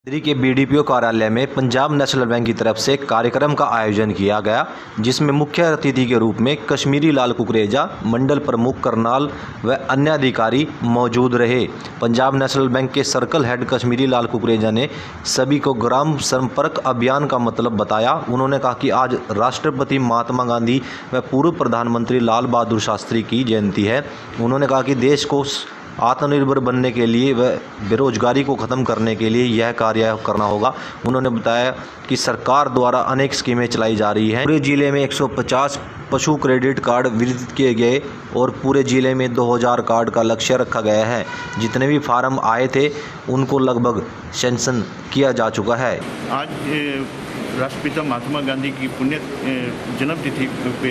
दिल्ली के बीडीपीओ कार्यालय में पंजाब नेशनल बैंक की तरफ से कार्यक्रम का आयोजन किया गया, जिसमें मुख्य अतिथि के रूप में कश्मीरी लाल कुकरेजा, मंडल प्रमुख करनाल व अन्य अधिकारी मौजूद रहे। पंजाब नेशनल बैंक के सर्कल हेड कश्मीरी लाल कुकरेजा ने सभी को ग्राम संपर्क अभियान का मतलब बताया। उन्होंने कहा कि आज राष्ट्रपति महात्मा गांधी व पूर्व प्रधानमंत्री लाल बहादुर शास्त्री की जयंती है। उन्होंने कहा कि देश को आत्मनिर्भर बनने के लिए व बेरोजगारी को ख़त्म करने के लिए यह कार्य करना होगा। उन्होंने बताया कि सरकार द्वारा अनेक स्कीमें चलाई जा रही हैं। पूरे ज़िले में 150 पशु क्रेडिट कार्ड वितरित किए गए और पूरे ज़िले में 2000 कार्ड का लक्ष्य रखा गया है। जितने भी फार्म आए थे उनको लगभग सैंक्शन किया जा चुका है। आज राष्ट्रपिता महात्मा गांधी की पुण्य जन्मतिथि पे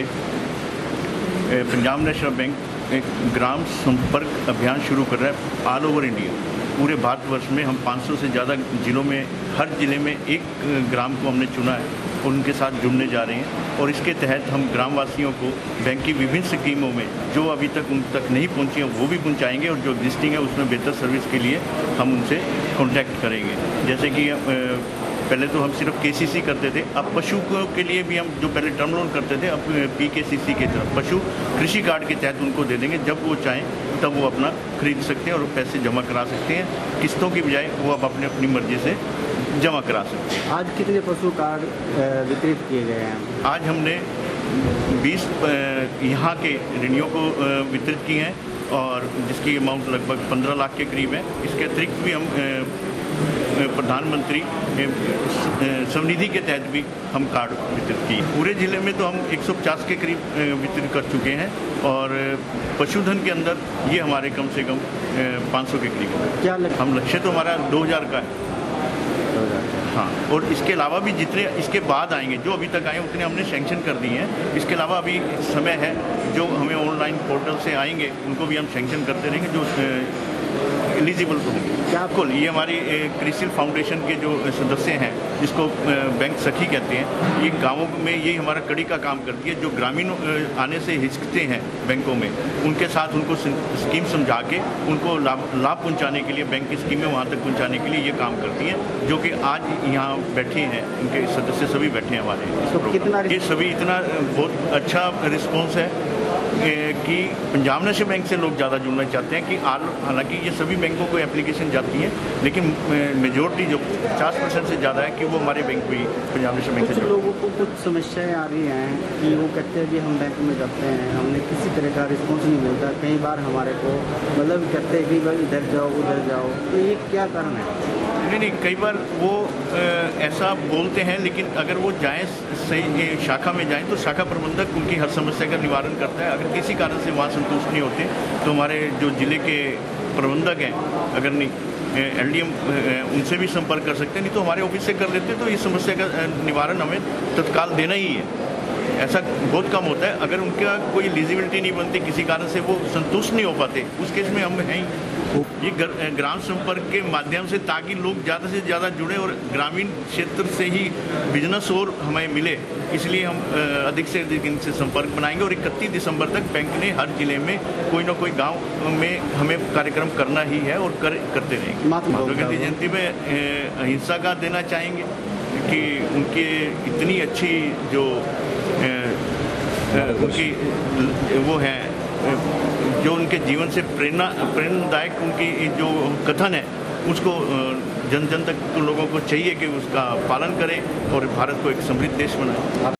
पंजाब नेशनल बैंक एक ग्राम संपर्क अभियान शुरू कर रहा है। ऑल ओवर इंडिया, पूरे भारतवर्ष में हम 500 से ज़्यादा ज़िलों में, हर ज़िले में एक ग्राम को हमने चुना है और उनके साथ जुड़ने जा रहे हैं। और इसके तहत हम ग्रामवासियों को बैंक की विभिन्न स्कीमों में जो अभी तक उन तक नहीं पहुंची हैं वो भी पहुंचाएंगे और जो एग्जिस्टिंग है उसमें बेहतर सर्विस के लिए हम उनसे कॉन्टैक्ट करेंगे। जैसे कि पहले तो हम सिर्फ केसीसी करते थे, अब पशु के लिए भी हम जो पहले टर्म लोन करते थे अब पीकेसीसी की तरफ पशु कृषि कार्ड के तहत उनको दे देंगे। जब वो चाहें तब वो अपना खरीद सकते हैं और पैसे जमा करा सकते हैं। किस्तों की बजाय वो अब अपनी मर्जी से जमा करा सकते हैं। आज कितने पशु कार्ड वितरित किए गए हैं? आज हमने 20 यहाँ के ऋणियों को वितरित किए हैं और जिसकी अमाउंट लगभग 15 लाख के करीब है। इसके अतिरिक्त भी हम प्रधानमंत्री स्वनिधि के तहत भी हम कार्ड वितरित किए। पूरे ज़िले में तो हम 150 के करीब वितरित कर चुके हैं और पशुधन के अंदर ये हमारे कम से कम 500 के करीब है। क्या हम लक्ष्य तो हमारा 2000 का है। हाँ, और इसके अलावा भी जितने इसके बाद आएंगे, जो अभी तक आए उतने हमने सैंक्शन कर दिए हैं। इसके अलावा अभी समय है, जो हमें ऑनलाइन पोर्टल से आएंगे उनको भी हम सैंक्शन करते रहेंगे जो एलिजिबल तो होंगे। बिल्कुल, ये हमारी क्रिसिल फाउंडेशन के जो सदस्य हैं, जिसको बैंक सखी कहते हैं, ये गांवों में ये हमारा कड़ी का काम करती है। जो ग्रामीण आने से हिचकते हैं बैंकों में, उनके साथ उनको स्कीम समझा के उनको लाभ पहुंचाने के लिए, बैंक की स्कीमें वहां तक पहुंचाने के लिए ये काम करती हैं। जो कि आज यहाँ बैठे हैं, उनके सदस्य सभी बैठे हैं हमारे। ये सभी इतना बहुत अच्छा रिस्पॉन्स है कि पंजाब नेशनल बैंक से लोग ज़्यादा जुड़ना चाहते हैं। कि हालांकि ये सभी बैंकों को एप्लीकेशन जाती है, लेकिन मेजोरिटी जो 50% से ज़्यादा है कि वो हमारे बैंक भी पंजाब नेशनल बैंक से। लोगों को कुछ समस्याएं आ रही हैं कि वो कहते हैं कि हम बैंक में जाते हैं, हमने किसी तरह का रिस्पॉन्स नहीं मिलता। कई बार हमारे को मतलब कहते हैं कि भाई इधर जाओ उधर जाओ, तो ये क्या कारण है? नहीं, कई बार वो ऐसा बोलते हैं, लेकिन अगर वो जाएं सही शाखा में जाएं तो शाखा प्रबंधक उनकी हर समस्या का निवारण करता है। अगर किसी कारण से वहाँ संतुष्ट नहीं होते तो हमारे जो ज़िले के प्रबंधक हैं, अगर नहीं एलडीएम, उनसे भी संपर्क कर सकते हैं, नहीं तो हमारे ऑफिस से कर लेते हैं। तो इस समस्या का निवारण हमें तत्काल देना ही है। ऐसा बहुत कम होता है। अगर उनका कोई एलिजिबिलिटी नहीं बनती, किसी कारण से वो संतुष्ट नहीं हो पाते, उस केस में हम हैं। ये ग्राम संपर्क के माध्यम से, ताकि लोग ज़्यादा से ज़्यादा जुड़े और ग्रामीण क्षेत्र से ही बिजनेस और हमें मिले, इसलिए हम अधिक से अधिक इनसे संपर्क बनाएंगे। और 31 दिसंबर तक बैंक ने हर जिले में कोई ना कोई गांव में हमें कार्यक्रम करना ही है और करते रहेंगे। महात्मा गांधी जयंती में अहिंसा का देना चाहेंगे कि उनकी इतनी अच्छी जो उनकी वो है, जो उनके जीवन से प्रेरणादायक उनकी जो कथन है, उसको जन जन तक लोगों को चाहिए कि उसका पालन करें और भारत को एक समृद्ध देश बनाएं।